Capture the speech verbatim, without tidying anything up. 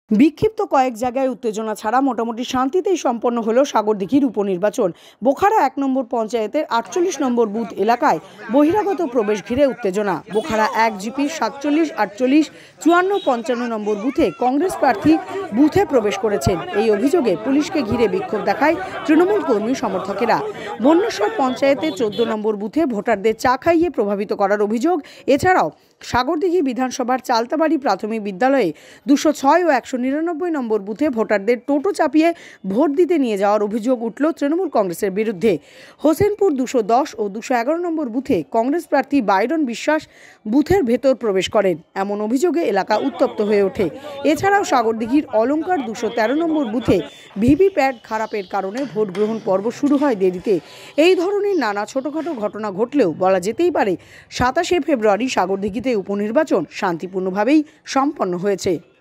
বিক্ষিপ্ত কয়েক জায়গায় উত্তেজনা ছাড়া মোটামুটি শান্তিতেই সম্পন্ন হলো সাগরদিঘির উপনির্বাচন। বোখারা এক নম্বর পঞ্চায়েতের আটচল্লিশ নম্বর বুথ এলাকায় বহিরাগত প্রবেশ ঘিরে উত্তেজনা। বোখারা এক জিপির সাতচল্লিশ আটচল্লিশ চুয়ান্ন পঞ্চান্ন নম্বর বুথে কংগ্রেস প্রার্থী বুথে প্রবেশ করেছেন। এই অভিযোগে পুলিশকে ঘিরে বিক্ষোভ দেখায় তৃণমূল কর্মী সমর্থকেরা। বন্যেশ্বর পঞ্চায়েতের চোদ্দ নম্বর বুথে ভোটারদের চা খাইয়ে প্রভাবিত করার অভিযোগ। এছাড়াও সাগরদিঘি বিধানসভার চালতাবাড়ি প্রাথমিক বিদ্যালয়ে দুশো ছয় ও একশো নিরানব্বই নম্বর বুথে ভোটারদের টোটো চাপিয়ে ভোট দিতে নিয়ে যাওয়ার অভিযোগ উঠল তৃণমূল কংগ্রেসের বিরুদ্ধে। হোসেনপুর দুশো দশ ও দুশো এগারো নম্বর বুথে কংগ্রেস প্রার্থী বাইরন বিশ্বাস বুথের ভেতর প্রবেশ করেন, এমন অভিযোগে এলাকা উত্তপ্ত হয়ে ওঠে। এছাড়াও সাগরদিঘির অলঙ্কার দুশো তেরো নম্বর বুথে ভিভিপ্যাট খারাপের কারণে ভোট গ্রহণ পর্ব শুরু হয় দেরিতে। এই ধরনের নানা ছোটখাটো ঘটনা ঘটলেও বলা যেতেই পারে সাতাশে ফেব্রুয়ারি সাগরদিঘিতে উপনির্বাচন শান্তিপূর্ণভাবেই সম্পন্ন হয়েছে।